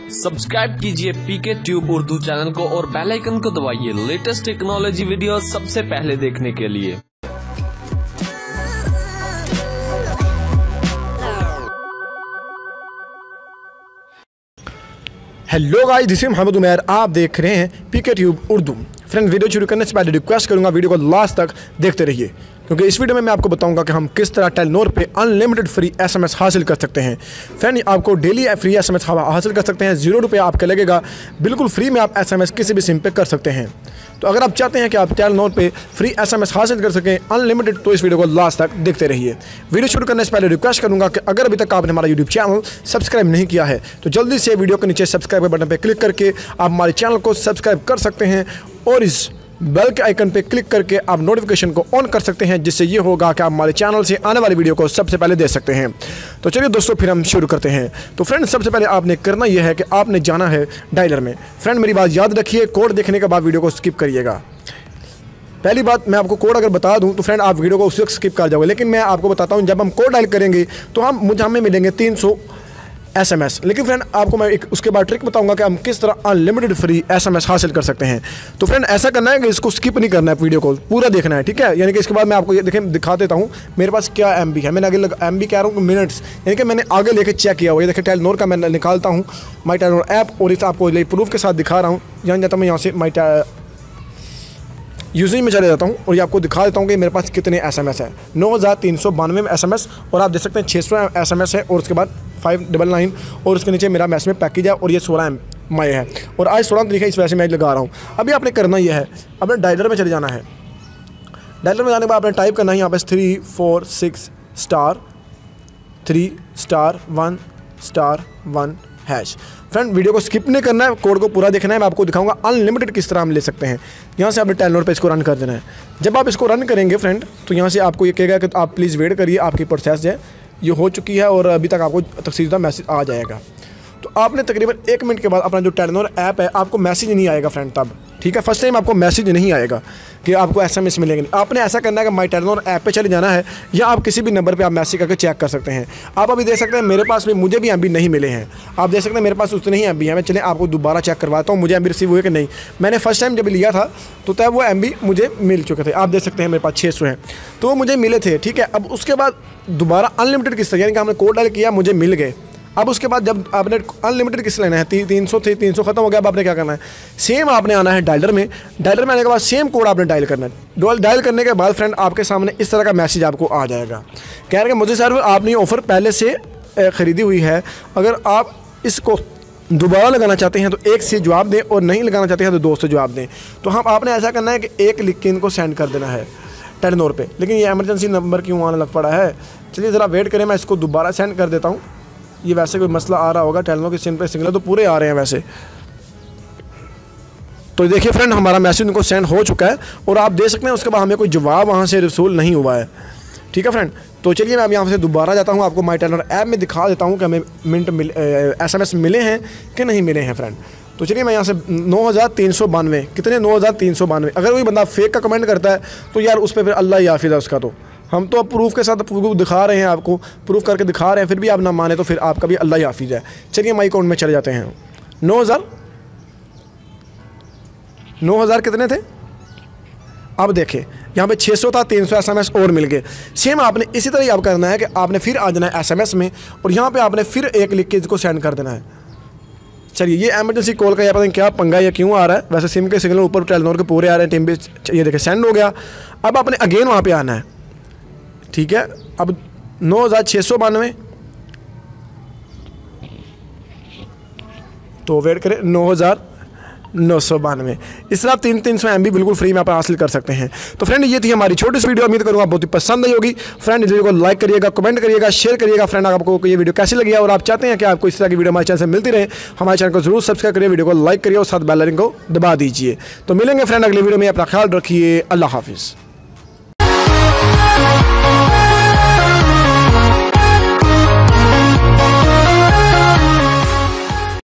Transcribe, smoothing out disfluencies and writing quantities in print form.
Subscribe कीजिए पीके tube Urdu channel को और बेल आइकन को दबाइए लेटेस्ट टेक्नोलॉजी वीडियो सबसे पहले देखने के लिए। Hello guys, this is Mohammad Umair. आप देख रहे हैं PK tube Urdu. Friend, video शुरू करने से पहले रिक्वेस्ट करूंगा वीडियो को लास्ट तक देखते रहिए, क्योंकि इस वीडियो में मैं आपको बताऊंगा कि हम किस तरह टेलीनॉर पे अनलिमिटेड फ्री एसएमएस हासिल कर सकते हैं। फ्रेंड, आपको डेली फ्री एसएमएस हासिल कर सकते हैं। 0 रुपये आपका लगेगा, बिल्कुल फ्री में आप एसएमएस किसी भी सिम पे कर सकते हैं। तो अगर आप चाहते हैं कि आप टेलीनॉर पे फ्री एसएमएस हासिल कर सकें अनलिमिटेड, तो इस वीडियो को लास्ट तक देखते रहिए। वीडियो शुरू करने से पहले रिक्वेस्ट करूंगा कि अगर अभी तक आपने हमारा यूट्यूब चैनल सब्सक्राइब नहीं किया है तो जल्दी से वीडियो के नीचे सब्सक्राइब बटन पर क्लिक करके आप हमारे चैनल को सब्सक्राइब कर सकते हैं और इस बेल के आइकन पे क्लिक करके आप नोटिफिकेशन को ऑन कर सकते हैं, जिससे ये होगा कि आप हमारे चैनल से आने वाली वीडियो को सबसे पहले देख सकते हैं। तो चलिए दोस्तों, फिर हम शुरू करते हैं। तो फ्रेंड, सबसे पहले आपने करना यह है कि आपने जाना है डायलर में। फ्रेंड, मेरी बात याद रखिए, कोड देखने के बाद वीडियो को स्किप करिएगा। पहली बात, मैं आपको कोड अगर बता दूं तो फ्रेंड आप वीडियो को उसी वक्त स्किप कर जाओगे, लेकिन मैं आपको बताता हूं जब हम कोड डायल करेंगे तो हमें मिलेंगे 300 SMS। लेकिन फ्रेंड आपको मैं एक उसके बाद ट्रिक बताऊंगा कि हम किस तरह अनलिमिटेड फ्री SMS हासिल कर सकते हैं। तो फ्रेंड ऐसा करना है कि इसको स्किप नहीं करना है, वीडियो को पूरा देखना है, ठीक है। यानी कि इसके बाद मैं आपको ये दिखा देता हूँ मेरे पास क्या MB है। मैंने आगे MB कह रहा हूँ मिनट्स, यानी कि मैंने आगे लेके चेक किया हुआ। ये देखिए टेलीनॉर का मैं निकालता हूँ माई टेलीनॉर ऐप और इस आपको प्रूफ के साथ दिखा रहा हूँ। यहाँ जाता हूँ, मैं यहाँ से माई यूजिंग में चले जाता हूँ और ये आपको दिखा देता हूँ कि मेरे पास कितने SMS है। 9392 SMS और आप देख सकते हैं 600 SMS है और उसके बाद 599 और उसके नीचे मेरा मैसेज में पैकेज है और ये 16 MB है और आज 16 तारीख है, इस वजह से मैं लगा रहा हूँ। अभी आपने करना यह है, अपने डायलर में चले जाना है। डायलर में जाने के बाद आपने टाइप करना है यहाँ पे 346 star 3 star 1 star 1 hash. Friend, video को स्किप नहीं करना है, कोड को पूरा देखना है। मैं आपको दिखाऊंगा अनलिमिटेड किस तरह हम ले सकते हैं। यहाँ से आपने टेलीनॉर पे इसको रन कर देना है। जब आप इसको रन करेंगे फ्रेंड, तो यहाँ से आपको ये कहेगा कि आप प्लीज़ वेट करिए, आपकी प्रोसेस है ये हो चुकी है और अभी तक आपको तफसील मैसेज आ जाएगा। तो आपने तकरीबन 1 मिनट के बाद अपना जो टेलीनॉर ऐप है, आपको मैसेज नहीं आएगा फ्रेंड तब, ठीक है। फर्स्ट टाइम आपको मैसेज नहीं आएगा कि आपको SMS मिलेंगे नहीं। आपने ऐसा करना है कि माई टेलीनॉर ऐप पे चले जाना है या आप किसी भी नंबर पे आप मैसेज करके चेक कर सकते हैं। आप अभी देख सकते हैं मेरे पास भी मुझे भी MB नहीं मिले हैं। आप देख सकते हैं मेरे पास उतने ही MB हैं। मैं चले आपको दोबारा चेक करवाता हूँ मुझे MB रिसीव हुए कि नहीं। मैंने फर्स्ट टाइम जब लिया था तो तब वो MB मुझे मिल चुके थे। आप देख सकते हैं मेरे पास 600 हैं, तो वो मुझे मिले थे, ठीक है। अब उसके बाद दोबारा अनलिमिटेड किस्त, यानी कि हमने कोड डायल किया, मुझे मिल गए। अब उसके बाद जब आपने अनलिमिटेड किस्त लेना है, 300 थे, 300 खत्म हो गया। अब आपने क्या करना है, सेम आपने आना है डायलर में। डायलर में आने के बाद सेम कोड आपने डायल करना है। डायल करने के बाद फ्रेंड आपके सामने इस तरह का मैसेज आपको आ जाएगा, कह रहे हैं मुझे सर आपने ऑफ़र पहले से ख़रीदी हुई है, अगर आप इसको दोबारा लगाना चाहते हैं तो 1 से जवाब दें और नहीं लगाना चाहते हैं तो 2 से जवाब दें। तो हम आपने ऐसा करना है कि 1 लिख के इनको सेंड कर देना है टेलीनॉर पे। लेकिन ये इमरजेंसी नंबर क्यों आने लग पड़ा है, चलिए ज़रा वेट करें, मैं इसको दोबारा सेंड कर देता हूँ। ये वैसे कोई मसला आ रहा होगा, टेलीनॉर के सिम पे सिग्नल तो पूरे आ रहे हैं वैसे। तो देखिए फ्रेंड, हमारा मैसेज उनको सेंड हो चुका है और आप देख सकते हैं उसके बाद हमें कोई जवाब वहाँ से रिसूल नहीं हुआ है, ठीक है फ्रेंड। तो चलिए मैं अब यहाँ से दोबारा जाता हूँ, आपको माई टेलीनॉर ऐप में दिखा देता हूँ कि हमें SMS मिले हैं कि नहीं मिले हैं फ्रेंड। तो चलिए मैं यहाँ से 9392 कितने 9392। अगर कोई बंदा फेक का कमेंट करता है तो यार उस पर फिर अल्लाह ही हाफिज़ है उसका। तो हम तो अब प्रूफ के साथ प्रूफ दिखा रहे हैं, आपको प्रूफ करके दिखा रहे हैं, फिर भी आप ना माने तो फिर आपका भी अल्लाह ही हाफिज़ है। चलिए माई अकाउंट में चले जाते हैं। 9000 कितने थे, अब देखें यहाँ पे 600 था, 300 SMS और मिल गए। सेम आपने इसी तरह ही आप करना है कि आपने फिर आ जाना है SMS में और यहाँ पे आपने फिर 1 लिख के इसको सेंड कर देना है। चलिए, ये एमरजेंसी कॉल का या पता नहीं क्या पंगा या क्यों आ रहा है, वैसे सिम के सिग्नल ऊपर टेलीनॉर के पूरे आ रहे हैं टीम पे। ये देखें सेंड हो गया। अब आपने अगेन वहाँ पे आना है, ठीक है। अब 9692 तो वेट करें 9992। इस तरह 300 MB बिल्कुल फ्री में आप हासिल कर सकते हैं। तो फ्रेंड ये थी हमारी छोटी सी वीडियो, उम्मीद करूँगा बहुत ही पसंद आई होगी। फ्रेंड वीडियो को लाइक करिएगा, कमेंट करिएगा, शेयर करिएगा। फ्रेंड आपको ये वीडियो कैसी लगी और आप चाहते हैं कि आपको इस तरह की वीडियो हमारे चैनल से मिलती रहे, हमारे चैनल को जरूर सब्सक्राइब करिए, वीडियो को लाइक करिए और साथ बेल आइकन को दबा दीजिए। तो मिलेंगे फ्रेंड अगली वीडियो में, अपना ख्याल रखिए, अल्लाह हाफिज़।